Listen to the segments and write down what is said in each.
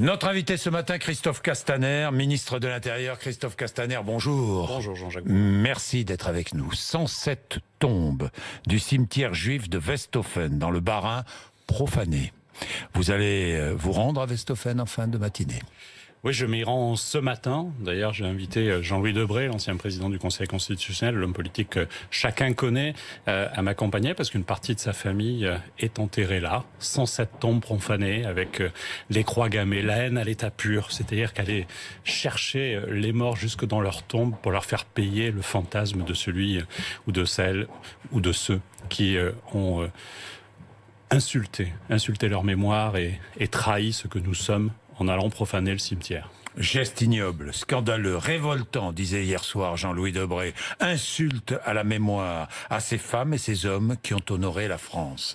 Notre invité ce matin, Christophe Castaner, ministre de l'Intérieur. Christophe Castaner, bonjour. Bonjour Jean-Jacques. Merci d'être avec nous. 107 tombes du cimetière juif de Westhofen, dans le Bas-Rhin, profanées. Vous allez vous rendre à Westhofen en fin de matinée. Oui, je m'y rends ce matin. D'ailleurs, j'ai invité Jean-Louis Debré, l'ancien président du Conseil constitutionnel, l'homme politique que chacun connaît, à m'accompagner parce qu'une partie de sa famille est enterrée là. 107 tombes profanées avec les croix gammées, la haine à l'état pur, c'est-à-dire qu'aller chercher les morts jusque dans leur tombe pour leur faire payer le fantasme de celui ou de celle ou de ceux qui ont insulté leur mémoire et trahi ce que nous sommes en allant profaner le cimetière. Geste ignoble, scandaleux, révoltant, disait hier soir Jean-Louis Debré. Insulte à la mémoire, à ces femmes et ces hommes qui ont honoré la France.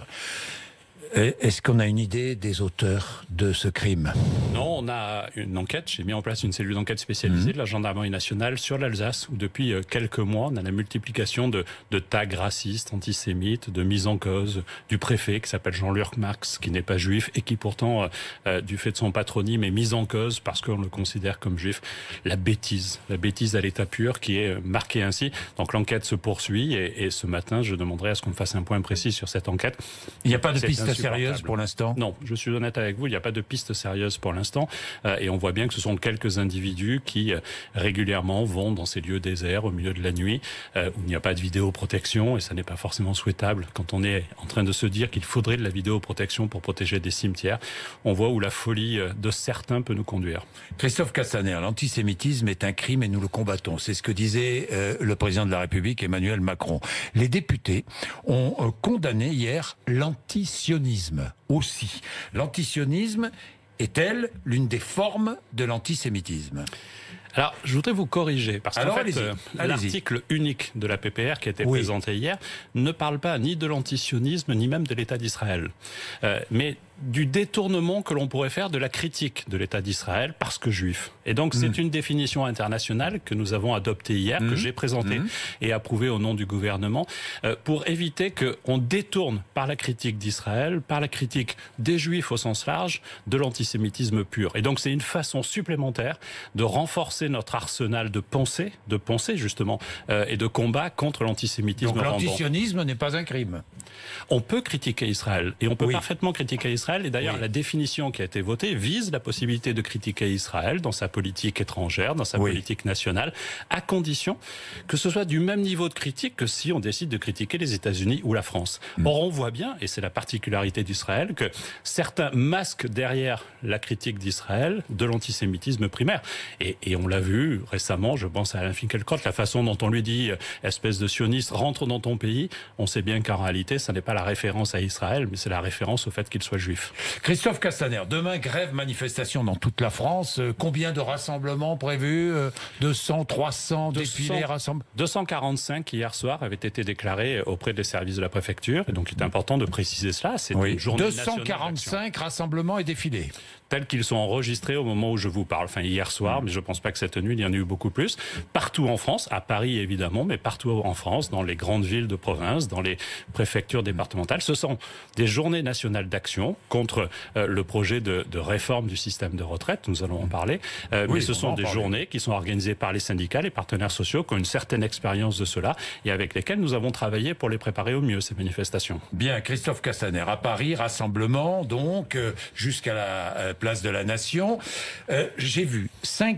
Est-ce qu'on a une idée des auteurs de ce crime? Non, on a une enquête. J'ai mis en place une cellule d'enquête spécialisée de la gendarmerie nationale sur l'Alsace, où depuis quelques mois, on a la multiplication de tags racistes, antisémites, de mise en cause du préfet qui s'appelle Jean-Luc Marx, qui n'est pas juif et qui pourtant, du fait de son patronyme, est mise en cause parce qu'on le considère comme juif. La bêtise à l'état pur qui est marquée ainsi. Donc l'enquête se poursuit et ce matin, je demanderai à ce qu'on fasse un point précis sur cette enquête. Il n'y a pas de piste sérieuse pour l'instant? Non, je suis honnête avec vous, il n'y a pas de piste sérieuse pour l'instant. Et on voit bien que ce sont quelques individus qui régulièrement vont dans ces lieux déserts au milieu de la nuit, où il n'y a pas de vidéoprotection, et ça n'est pas forcément souhaitable quand on est en train de se dire qu'il faudrait de la vidéoprotection pour protéger des cimetières. On voit où la folie de certains peut nous conduire. Christophe Castaner, l'antisémitisme est un crime et nous le combattons. C'est ce que disait le président de la République, Emmanuel Macron. Les députés ont condamné hier l'antisionisme aussi. L'antisionisme est-elle l'une des formes de l'antisémitisme? Alors, je voudrais vous corriger, parce qu'en fait, l'article unique de la PPR qui a été présenté hier ne parle pas ni de l'antisionisme, ni même de l'État d'Israël. Mais du détournement que l'on pourrait faire de la critique de l'État d'Israël parce que juif. Et donc, c'est une définition internationale que nous avons adoptée hier, que j'ai présentée et approuvée au nom du gouvernement, pour éviter qu'on détourne par la critique d'Israël, par la critique des juifs au sens large, de l'antisémitisme pur. Et donc, c'est une façon supplémentaire de renforcer notre arsenal de pensée justement, et de combat contre l'antisémitisme. Donc l'antisionisme n'est pas un crime. On peut critiquer Israël, et on peut parfaitement critiquer Israël. Et d'ailleurs, la définition qui a été votée vise la possibilité de critiquer Israël dans sa politique étrangère, dans sa politique nationale, à condition que ce soit du même niveau de critique que si on décide de critiquer les États-Unis ou la France. Or, on voit bien, et c'est la particularité d'Israël, que certains masquent derrière la critique d'Israël de l'antisémitisme primaire. Et on l'a vu récemment, je pense à Alain Finkielkraut, la façon dont on lui dit « espèce de sioniste, rentre dans ton pays », on sait bien qu'en réalité, ça n'est pas la référence à Israël, mais c'est la référence au fait qu'il soit juif. Christophe Castaner, demain, grève, manifestation dans toute la France. Combien de rassemblements prévus? 200, 300 défilés, rassemblements? 245 hier soir avaient été déclarés auprès des services de la préfecture. Et donc, il est important de préciser cela. C'est une journée 245 rassemblements et défilés. Tels qu'ils sont enregistrés au moment où je vous parle. Enfin, hier soir, mais je ne pense pas que cette nuit, il y en a eu beaucoup plus. Partout en France, à Paris évidemment, mais partout en France, dans les grandes villes de province, dans les préfectures départementales. Ce sont des journées nationales d'action contre le projet de réforme du système de retraite. Nous allons en parler. Mais ce sont des journées qui sont organisées par les syndicats, les partenaires sociaux, qui ont une certaine expérience de cela et avec lesquels nous avons travaillé pour les préparer au mieux, ces manifestations. Bien, Christophe Castaner, à Paris, rassemblement, donc, jusqu'à la place de la Nation. J'ai vu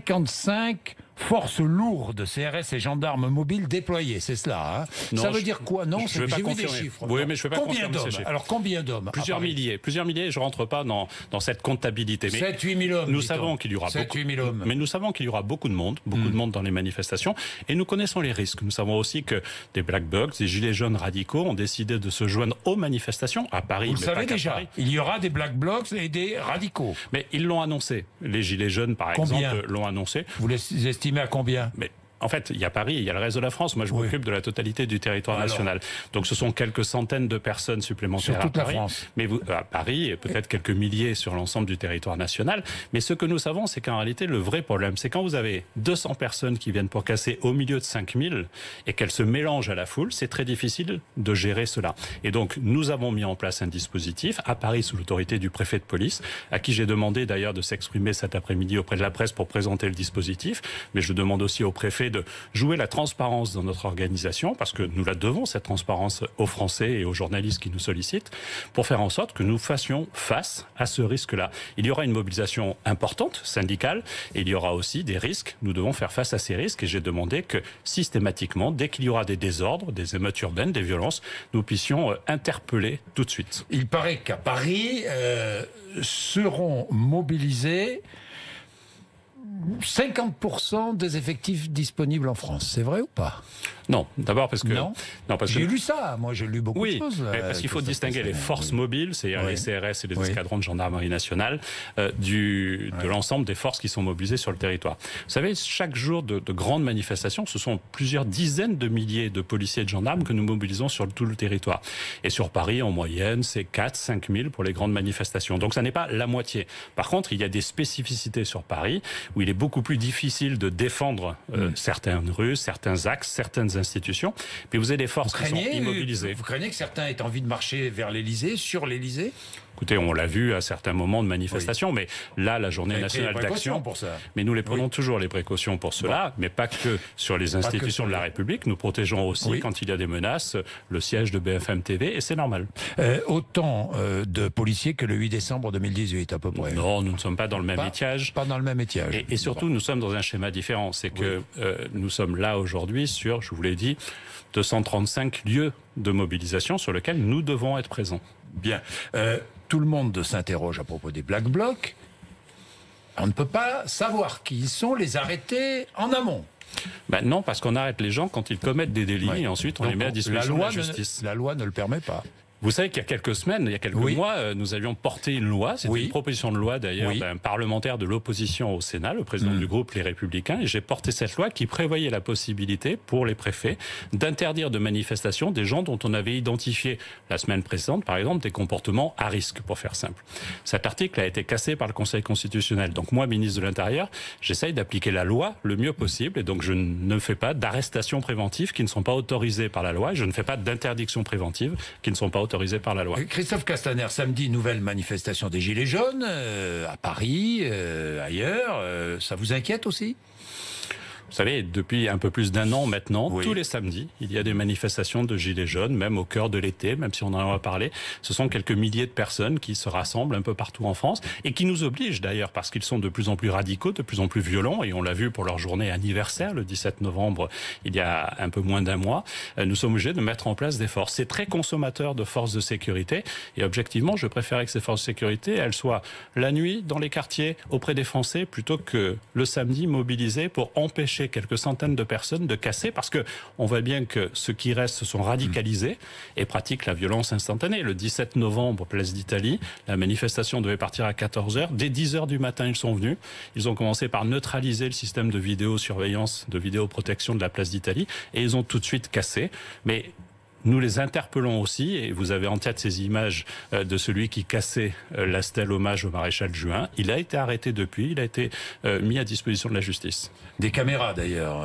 55 forces lourdes, CRS et gendarmes mobiles déployés, c'est cela, hein? Non, ça veut dire quoi? Non, j'ai vu des chiffres. Oui, mais je ne vais pas combien d'hommes? Alors combien d'hommes? Plusieurs milliers, je ne rentre pas dans cette comptabilité. 7-8 000 hommes. Nous savons qu'il y aura 7-8 000 hommes. Mais nous savons qu'il y aura beaucoup de monde dans les manifestations, et nous connaissons les risques. Nous savons aussi que des Black Blocs, des gilets jaunes radicaux ont décidé de se joindre aux manifestations à Paris. Vous le savez déjà, il y aura des Black Blocs et des radicaux. Mais ils l'ont annoncé. Les gilets jaunes, par exemple, l'ont annoncé. Vous les estimez à combien? Mais en fait, il y a Paris, il y a le reste de la France. Moi, je m'occupe de la totalité du territoire national. Donc, ce sont quelques centaines de personnes supplémentaires sur toute à Paris. La France. Mais à Paris, peut-être quelques milliers sur l'ensemble du territoire national. Mais ce que nous savons, c'est qu'en réalité, le vrai problème, c'est quand vous avez 200 personnes qui viennent pour casser au milieu de 5000 et qu'elles se mélangent à la foule, c'est très difficile de gérer cela. Et donc, nous avons mis en place un dispositif à Paris sous l'autorité du préfet de police, à qui j'ai demandé d'ailleurs de s'exprimer cet après-midi auprès de la presse pour présenter le dispositif. Mais je demande aussi au préfet de jouer la transparence dans notre organisation, parce que nous la devons, cette transparence, aux Français et aux journalistes qui nous sollicitent, pour faire en sorte que nous fassions face à ce risque-là. Il y aura une mobilisation importante, syndicale, et il y aura aussi des risques. Nous devons faire face à ces risques, et j'ai demandé que systématiquement, dès qu'il y aura des désordres, des émeutes urbaines, des violences, nous puissions interpeller tout de suite. Il paraît qu'à Paris, seront mobilisés 50% des effectifs disponibles en France. C'est vrai ou pas? Non, d'abord parce que... Non, parce que j'ai lu ça, moi j'ai lu beaucoup de choses. Oui, parce qu'il faut distinguer les forces mobiles, c'est-à-dire les CRS et les escadrons de gendarmerie nationale, de l'ensemble des forces qui sont mobilisées sur le territoire. Vous savez, chaque jour de grandes manifestations, ce sont plusieurs dizaines de milliers de policiers et de gendarmes que nous mobilisons sur tout le territoire. Et sur Paris, en moyenne, c'est 4-5 000 pour les grandes manifestations. Donc ça n'est pas la moitié. Par contre, il y a des spécificités sur Paris où il est beaucoup plus difficile de défendre certaines rues, certains axes, certaines institutions. Mais vous avez des forces qui sont immobilisées. Vous craignez que certains aient envie de marcher vers l'Élysée, sur l'Élysée? Écoutez, on l'a vu à certains moments de manifestation, mais là, la journée nationale d'action... Mais nous les prenons toujours, les précautions pour cela, mais pas que sur les institutions de la République. Nous protégeons aussi, quand il y a des menaces, le siège de BFM TV, et c'est normal. Autant de policiers que le 8 décembre 2018, à peu près. Non, nous ne sommes pas dans le même étiage. Pas dans le même étiage. Et surtout, nous sommes dans un schéma différent. C'est que nous sommes là aujourd'hui sur, je vous l'ai dit, 235 lieux de mobilisation sur lesquels nous devons être présents. Bien. Tout le monde s'interroge à propos des Black Blocs. On ne peut pas savoir qui ils sont, les arrêter en amont. Ben non, parce qu'on arrête les gens quand ils commettent des délits et ensuite on les met à disposition de la justice. La loi ne le permet pas. Vous savez qu'il y a quelques semaines, il y a quelques mois, nous avions porté une loi, c'était une proposition de loi d'ailleurs d'un parlementaire de l'opposition au Sénat, le président du groupe Les Républicains, et j'ai porté cette loi qui prévoyait la possibilité pour les préfets d'interdire de manifestation des gens dont on avait identifié la semaine précédente, par exemple, des comportements à risque, pour faire simple. Cet article a été cassé par le Conseil constitutionnel. Donc moi, ministre de l'Intérieur, j'essaye d'appliquer la loi le mieux possible, et donc je ne fais pas d'arrestations préventives qui ne sont pas autorisées par la loi, et je ne fais pas d'interdictions préventives qui ne sont pas autorisées par la loi. Christophe Castaner, samedi, nouvelle manifestation des Gilets jaunes, à Paris, ailleurs. Ça vous inquiète aussi ? Vous savez, depuis un peu plus d'un an maintenant, tous les samedis, il y a des manifestations de gilets jaunes, même au cœur de l'été, même si on en a parlé. Ce sont quelques milliers de personnes qui se rassemblent un peu partout en France et qui nous obligent d'ailleurs, parce qu'ils sont de plus en plus radicaux, de plus en plus violents, et on l'a vu pour leur journée anniversaire, le 17 novembre, il y a un peu moins d'un mois, nous sommes obligés de mettre en place des forces. C'est très consommateur de forces de sécurité, et objectivement, je préférais que ces forces de sécurité, elles soient la nuit dans les quartiers auprès des Français, plutôt que le samedi mobilisées pour empêcher quelques centaines de personnes de casser, parce que on voit bien que ceux qui restent se sont radicalisés et pratiquent la violence instantanée. Le 17 novembre, place d'Italie, la manifestation devait partir à 14h. Dès 10h du matin, ils sont venus. Ils ont commencé par neutraliser le système de vidéosurveillance, de vidéoprotection de la place d'Italie, et ils ont tout de suite cassé. Mais nous les interpellons aussi, et vous avez en tête ces images de celui qui cassait la stèle hommage au maréchal Juin. Il a été arrêté depuis, il a été mis à disposition de la justice. Des caméras d'ailleurs,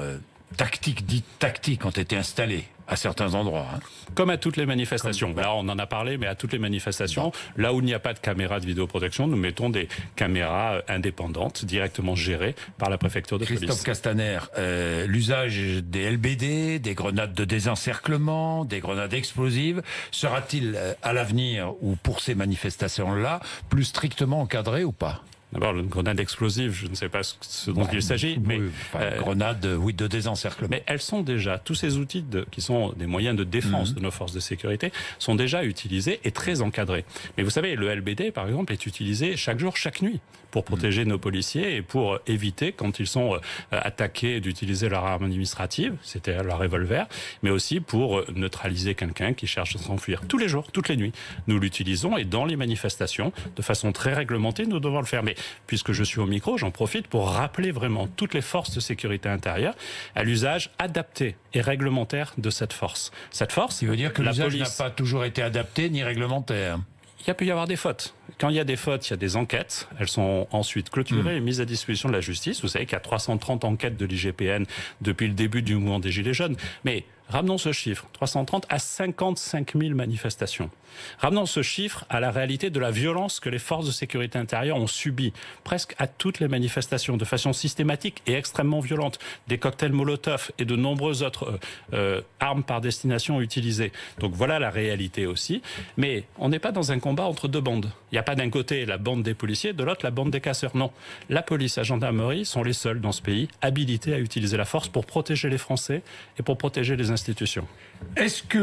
dites tactiques, ont été installées à certains endroits. Comme à toutes les manifestations. Là, on en a parlé, mais à toutes les manifestations, là où il n'y a pas de caméra de vidéoprotection, nous mettons des caméras indépendantes, directement gérées par la préfecture de police. Christophe Castaner, l'usage des LBD, des grenades de désencerclement, des grenades explosives, sera-t-il à l'avenir, ou pour ces manifestations-là, plus strictement encadré ou pas ? D'abord, une grenade explosive, je ne sais pas ce dont il s'agit, mais grenade, de désencerclement. Mais elles sont déjà, tous ces outils qui sont des moyens de défense de nos forces de sécurité, sont déjà utilisés et très encadrés. Mais vous savez, le LBD, par exemple, est utilisé chaque jour, chaque nuit, pour protéger nos policiers et pour éviter, quand ils sont attaqués, d'utiliser leur arme administrative, c'était leur revolver, mais aussi pour neutraliser quelqu'un qui cherche à s'enfuir. Tous les jours, toutes les nuits, nous l'utilisons, et dans les manifestations, de façon très réglementée, nous devons le faire. Mais puisque je suis au micro, j'en profite pour rappeler vraiment toutes les forces de sécurité intérieure à l'usage adapté et réglementaire de cette force. Cette force, ça veut dire que l'usage n'a pas toujours été adapté ni réglementaire. Il peut y avoir des fautes. Quand il y a des fautes, il y a des enquêtes. Elles sont ensuite clôturées et mises à disposition de la justice. Vous savez qu'il y a 330 enquêtes de l'IGPN depuis le début du mouvement des Gilets jaunes. Mais ramenons ce chiffre, 330 à 55 000 manifestations. Ramenons ce chiffre à la réalité de la violence que les forces de sécurité intérieure ont subie presque à toutes les manifestations, de façon systématique et extrêmement violente. Des cocktails Molotov et de nombreuses autres armes par destination utilisées. Donc voilà la réalité aussi. Mais on n'est pas dans un combat entre deux bandes. Il n'y a pas d'un côté la bande des policiers, de l'autre la bande des casseurs. Non. La police, la gendarmerie sont les seuls dans ce pays habilités à utiliser la force pour protéger les Français et pour protéger les institutions. Est-ce que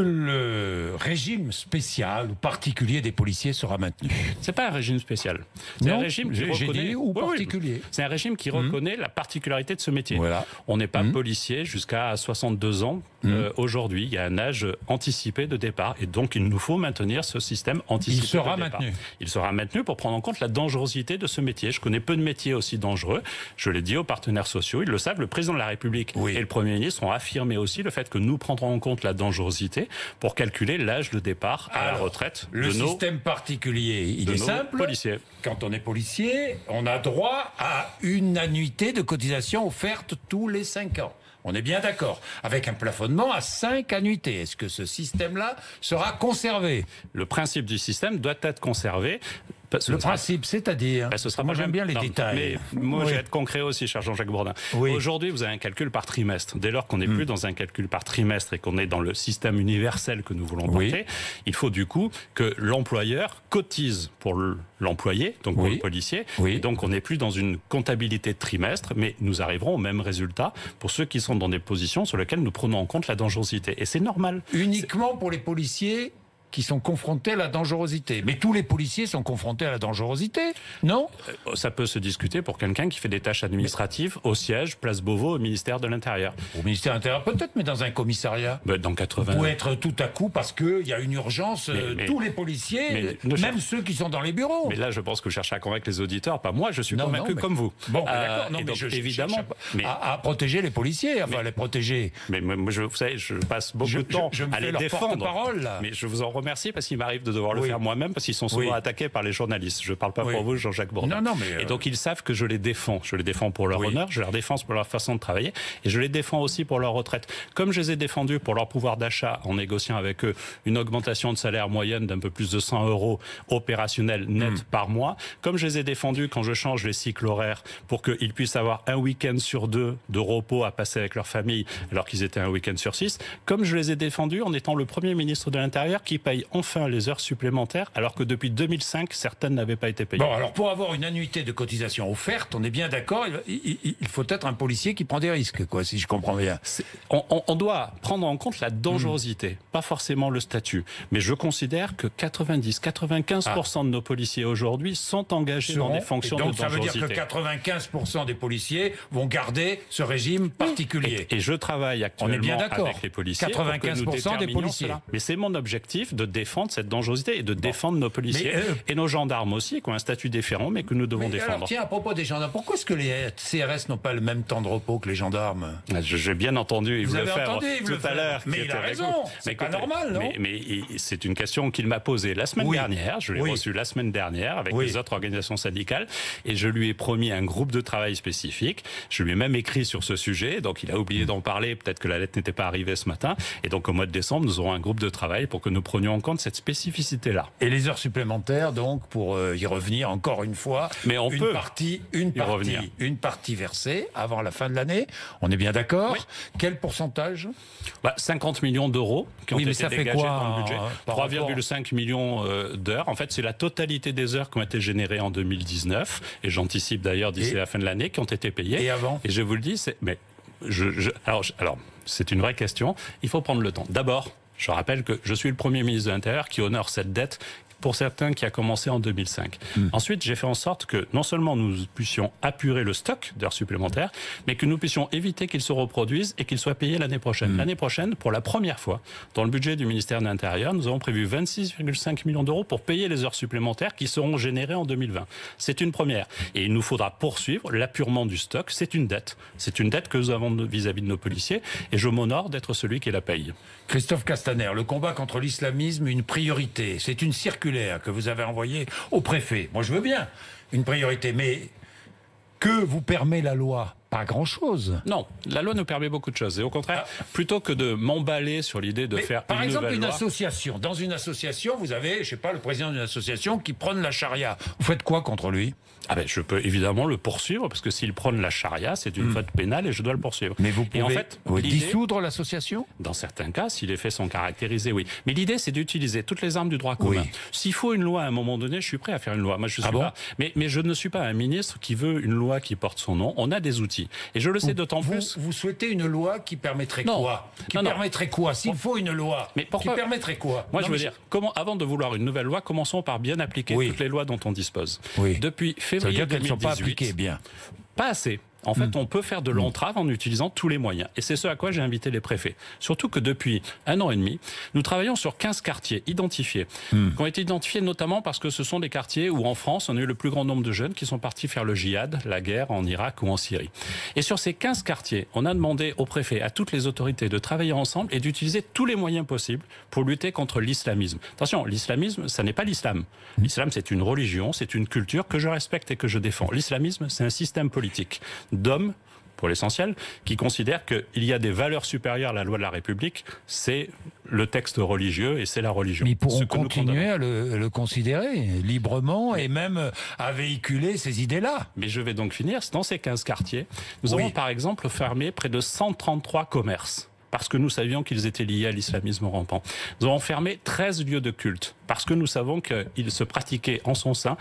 le régime spécial ou particulier des policiers sera maintenu? C'est pas un régime spécial. C'est un régime qui reconnaît ou particulier. Oui, c'est un régime qui reconnaît la particularité de ce métier. Voilà. On n'est pas policier jusqu'à 62 ans. Aujourd'hui, il y a un âge anticipé de départ et donc il nous faut maintenir ce système anticipé. Il sera de départ. maintenu. Il sera maintenu pour prendre en compte la dangerosité de ce métier. Je connais peu de métiers aussi dangereux. Je l'ai dit aux partenaires sociaux, ils le savent. Le président de la République et le Premier ministre ont affirmé aussi le fait que nous prendrons en compte la dangerosité pour calculer l'âge de départ à la retraite de nos Le système particulier, il est simple. Policiers. Quand on est policier, on a droit à une annuité de cotisation offerte tous les 5 ans. On est bien d'accord. Avec un plafonnement à 5 annuités. Est-ce que ce système-là sera conservé? Le principe du système doit être conservé. Le principe, c'est-à-dire moi j'aime bien les détails. Mais moi, je vais être concret aussi, cher Jean-Jacques Bourdin. Aujourd'hui, vous avez un calcul par trimestre. Dès lors qu'on n'est plus dans un calcul par trimestre et qu'on est dans le système universel que nous voulons porter, il faut du coup que l'employeur cotise pour l'employé, donc pour le policier. Et donc, on n'est plus dans une comptabilité de trimestre, mais nous arriverons au même résultat pour ceux qui sont dans des positions sur lesquelles nous prenons en compte la dangerosité. Et c'est normal. Uniquement pour les policiers qui sont confrontés à la dangerosité. Mais tous les policiers sont confrontés à la dangerosité, non? Ça peut se discuter pour quelqu'un qui fait des tâches administratives au siège, place Beauvau, au ministère de l'Intérieur. Au ministère de l'Intérieur peut-être, mais dans un commissariat. Dans 80... Vous pouvez être tout à coup parce qu'il y a une urgence, tous les policiers, même ceux qui sont dans les bureaux. Mais là, je pense que vous cherchez à convaitre les auditeurs, pas moi, je suis convaincu comme vous. Bon, d'accord, non, mais évidemment, à protéger les policiers, enfin les protéger. Mais moi, vous savez, je passe beaucoup de temps à les défendre. Mais je vous en remercie parce qu'il m'arrive de devoir le faire moi-même parce qu'ils sont souvent attaqués par les journalistes. Je ne parle pas pour vous, Jean-Jacques Bourdin. Et donc ils savent que je les défends. Je les défends pour leur honneur, je les défends pour leur façon de travailler et je les défends aussi pour leur retraite. Comme je les ai défendus pour leur pouvoir d'achat en négociant avec eux une augmentation de salaire moyenne d'un peu plus de 100 € opérationnels net par mois, comme je les ai défendus quand je change les cycles horaires pour qu'ils puissent avoir un week-end sur 2 de repos à passer avec leur famille alors qu'ils étaient un week-end sur 6, comme je les ai défendus en étant le Premier ministre de l'Intérieur qui paye enfin les heures supplémentaires, alors que depuis 2005, certaines n'avaient pas été payées. Bon, alors pour avoir une annuité de cotisation offerte, on est bien d'accord, il faut être un policier qui prend des risques, quoi, si je comprends bien. On doit prendre en compte la dangerosité, pas forcément le statut. Mais je considère que 90-95% de nos policiers aujourd'hui sont engagés dans des fonctions de dangerosité. Donc ça veut dire que 95% des policiers vont garder ce régime particulier. Et je travaille actuellement avec les policiers 95% des policiers. Cela. Mais c'est mon objectif de défendre cette dangerosité et de défendre nos policiers et nos gendarmes aussi, qui ont un statut différent, mais que nous devons défendre. Alors, tiens, à propos des gendarmes, pourquoi est-ce que les CRS n'ont pas le même temps de repos que les gendarmes? J'ai bien entendu, il voulait faire tout à l'heure. Mais il a raison, c'est pas normal, non? Mais c'est une question qu'il m'a posée la semaine dernière, je l'ai reçue la semaine dernière avec les autres organisations syndicales, et je lui ai promis un groupe de travail spécifique. Je lui ai même écrit sur ce sujet, donc il a oublié d'en parler, peut-être que la lettre n'était pas arrivée ce matin, et donc au mois de décembre, nous aurons un groupe de travail pour que nous prenions en compte cette spécificité-là. Et les heures supplémentaires, donc, pour y revenir encore une fois, mais on peut une partie versée avant la fin de l'année, on est bien d'accord. Quel pourcentage? 50 millions d'euros qui ont été dégagés dans le budget. 3,5 millions d'heures. En fait, c'est la totalité des heures qui ont été générées en 2019, et j'anticipe d'ailleurs d'ici la fin de l'année, qui ont été payées. Et avant? Et je vous le dis, alors, c'est une vraie question. Il faut prendre le temps. D'abord, je rappelle que je suis le Premier ministre de l'Intérieur qui honore cette dette pour certains qui a commencé en 2005. Ensuite, j'ai fait en sorte que non seulement nous puissions apurer le stock d'heures supplémentaires, mais que nous puissions éviter qu'ils se reproduisent et qu'ils soient payés l'année prochaine. L'année prochaine, pour la première fois, dans le budget du ministère de l'Intérieur, nous avons prévu 26,5 millions d'euros pour payer les heures supplémentaires qui seront générées en 2020. C'est une première. Et il nous faudra poursuivre l'apurement du stock. C'est une dette. C'est une dette que nous avons vis-à-vis de nos policiers et je m'honore d'être celui qui la paye. Christophe Castaner, le combat contre l'islamisme, une priorité. C'est une circulaire que vous avez envoyée au préfet. Moi, je veux bien une priorité, mais que vous permet la loi ? Pas grand-chose. Non, la loi nous permet beaucoup de choses. Et au contraire, plutôt que de m'emballer sur l'idée de faire par exemple, une association. Dans une association, vous avez, je sais pas, le président d'une association qui prône la charia. Vous faites quoi contre lui ? Je peux évidemment le poursuivre, parce que s'il prône la charia, c'est une faute pénale et je dois le poursuivre. Mais vous pouvez dissoudre l'association ? Dans certains cas, si les faits sont caractérisés, oui. Mais l'idée, c'est d'utiliser toutes les armes du droit commun. S'il faut une loi à un moment donné, je suis prêt à faire une loi. Moi, je suis pas. Mais je ne suis pas un ministre qui veut une loi qui porte son nom. On a des outils. Et je le sais d'autant plus. Vous souhaitez une loi qui permettrait quoi ? Permettrait quoi ? S'il faut une loi, qui permettrait quoi ? Moi, je veux dire, avant de vouloir une nouvelle loi, commençons par bien appliquer toutes les lois dont on dispose. Depuis février 2018, ne sont pas appliquées bien. Pas assez. En fait, on peut faire de l'entrave en utilisant tous les moyens. Et c'est ce à quoi j'ai invité les préfets. Surtout que depuis 1 an et demi, nous travaillons sur 15 quartiers identifiés, qui ont été identifiés notamment parce que ce sont des quartiers où, en France, on a eu le plus grand nombre de jeunes qui sont partis faire le djihad, la guerre en Irak ou en Syrie. Et sur ces 15 quartiers, on a demandé aux préfets, à toutes les autorités de travailler ensemble et d'utiliser tous les moyens possibles pour lutter contre l'islamisme. Attention, l'islamisme, ça n'est pas l'islam. L'islam, c'est une religion, c'est une culture que je respecte et que je défends. L'islamisme, c'est un système politique d'hommes, pour l'essentiel, qui considèrent qu'il y a des valeurs supérieures à la loi de la République, c'est le texte religieux et c'est la religion. Mais ils pourront continuer à le considérer librement et même à véhiculer ces idées-là. Mais je vais donc finir. Dans ces 15 quartiers, nous avons par exemple fermé près de 133 commerces, parce que nous savions qu'ils étaient liés à l'islamisme rampant. Nous avons fermé 13 lieux de culte, parce que nous savons qu'il se pratiquait en son sein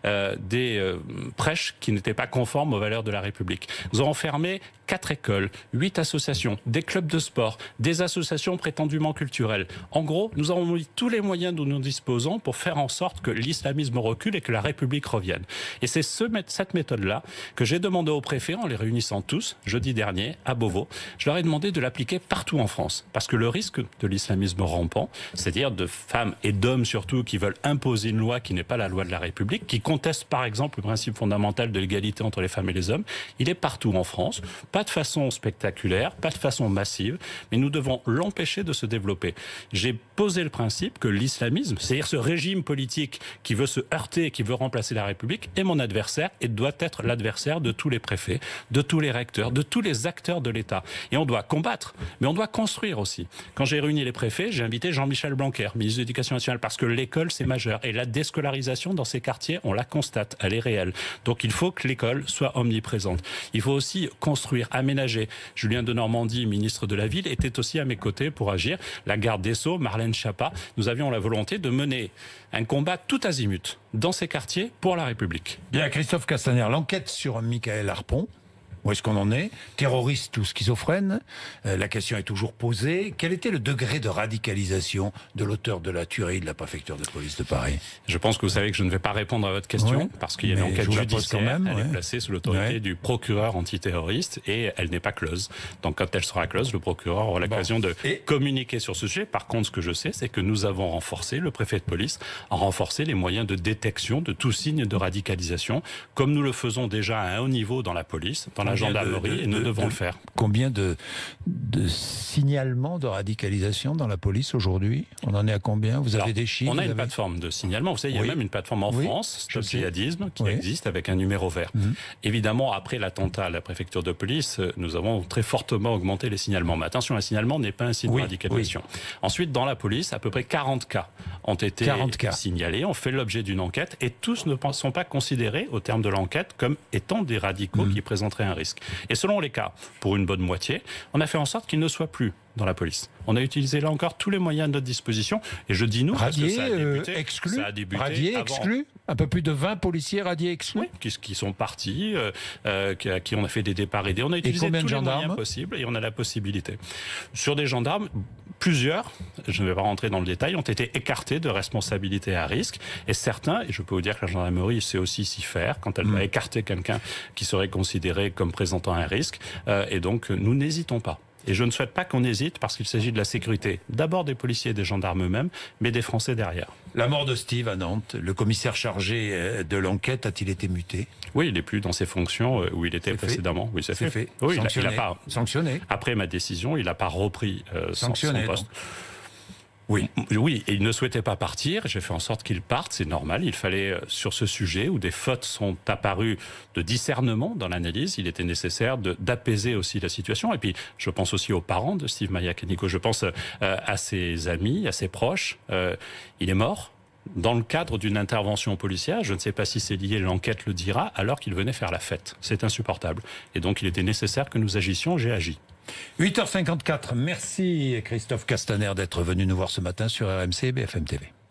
des prêches qui n'étaient pas conformes aux valeurs de la République. Nous avons fermé 4 écoles, 8 associations, des clubs de sport, des associations prétendument culturelles. En gros, nous avons mis tous les moyens dont nous disposons pour faire en sorte que l'islamisme recule et que la République revienne. Et c'est cette méthode-là que j'ai demandé aux préfets, en les réunissant tous, jeudi dernier, à Beauvau. Je leur ai demandé de l'appliquer partout en France. Parce que le risque de l'islamisme rampant, c'est-à-dire de femmes et d'hommes surtout qui veulent imposer une loi qui n'est pas la loi de la République, qui contestent par exemple le principe fondamental de l'égalité entre les femmes et les hommes, il est partout en France. Pas de façon spectaculaire, pas de façon massive, mais nous devons l'empêcher de se développer. J'ai posé le principe que l'islamisme, c'est-à-dire ce régime politique qui veut se heurter et qui veut remplacer la République, est mon adversaire et doit être l'adversaire de tous les préfets, de tous les recteurs, de tous les acteurs de l'État. Et on doit combattre, mais on doit construire aussi. Quand j'ai réuni les préfets, j'ai invité Jean-Michel Blanquer, ministre de l'Éducation nationale, parce que l'école, c'est majeur. Et la déscolarisation dans ces quartiers, on la constate, elle est réelle. Donc il faut que l'école soit omniprésente. Il faut aussi construire, aménager. Julien Denormandie, ministre de la Ville, était aussi à mes côtés pour agir. La garde des Sceaux, Marlène Schiappa, nous avions la volonté de mener un combat tout azimut dans ces quartiers pour la République. Bien, Christophe Castaner, l'enquête sur Mickaël Harpon. Où est-ce qu'on en est ? Terroriste ou schizophrène ? La question est toujours posée. Quel était le degré de radicalisation de l'auteur de la tuerie de la préfecture de police de Paris ? Je pense que vous savez que je ne vais pas répondre à votre question, parce qu'il y a une enquête judiciaire. Elle est placée sous l'autorité du procureur antiterroriste et elle n'est pas close. Donc quand elle sera close, le procureur aura l'occasion de communiquer sur ce sujet. Par contre, ce que je sais, c'est que nous avons renforcé, le préfet de police a renforcé les moyens de détection de tout signe de radicalisation, comme nous le faisons déjà à un haut niveau dans la police, dans la gendarmerie, et nous devons le faire. Combien de signalements de radicalisation dans la police aujourd'hui ? On en est à combien ? Vous avez des chiffres ? On a une plateforme de signalement. Vous savez, il y a même une plateforme en France, Stop Djihadisme, qui existe avec un numéro vert. Évidemment, après l'attentat à la préfecture de police, nous avons très fortement augmenté les signalements. Mais attention, un signalement n'est pas un signe de radicalisation. Ensuite, dans la police, à peu près 40 cas ont été signalés, ont fait l'objet d'une enquête, et tous ne sont pas considérés, au terme de l'enquête, comme étant des radicaux qui présenteraient un risque. Et selon les cas, pour une bonne moitié, on a fait en sorte qu'ils ne soient plus dans la police. On a utilisé là encore tous les moyens de notre disposition, et je dis nous, Radier, parce que ça a débuté, exclu, ça a débuté Radier, avant. exclu. Un peu plus de 20 policiers radiés exclus. Oui, qui sont partis, à qui on a fait des départs aidés. On a utilisé tous les moyens possibles et on a la possibilité. Sur des gendarmes, plusieurs, je ne vais pas rentrer dans le détail, ont été écartés de responsabilités à risque. Et certains, et je peux vous dire que la gendarmerie sait aussi s'y faire, quand elle va écarter quelqu'un qui serait considéré comme présentant un risque. Et donc, nous n'hésitons pas. Et je ne souhaite pas qu'on hésite parce qu'il s'agit de la sécurité, d'abord des policiers et des gendarmes eux-mêmes, mais des Français derrière. La mort de Steve à Nantes, le commissaire chargé de l'enquête a-t-il été muté? Oui, il n'est plus dans ses fonctions où il était précédemment. Oui, c'est fait. Oui, sanctionné. Il a pas, sanctionné. Après ma décision, il n'a pas repris son poste. Oui, et il ne souhaitait pas partir. J'ai fait en sorte qu'il parte, c'est normal. Il fallait, sur ce sujet où des fautes sont apparues de discernement dans l'analyse, il était nécessaire d'apaiser aussi la situation. Et puis, je pense aussi aux parents de Steve Maia-Canico. Je pense à ses amis, à ses proches. Il est mort dans le cadre d'une intervention policière. Je ne sais pas si c'est lié, l'enquête le dira, alors qu'il venait faire la fête. C'est insupportable. Et donc, il était nécessaire que nous agissions. J'ai agi. 8h54, merci Christophe Castaner d'être venu nous voir ce matin sur RMC et BFM TV.